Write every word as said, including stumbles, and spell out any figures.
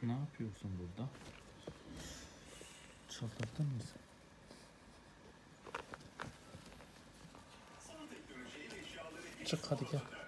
Ne yapıyorsun burada? Çıldırdın mı sen? Çık hadi gel.